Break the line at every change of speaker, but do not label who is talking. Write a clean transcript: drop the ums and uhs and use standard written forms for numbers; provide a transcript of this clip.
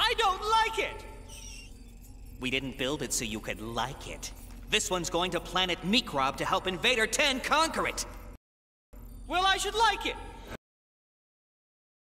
I don't like it!
We didn't build it so you could like it. This one's going to planet Mikrob to help Invader 10 conquer it!
Well, I should like it!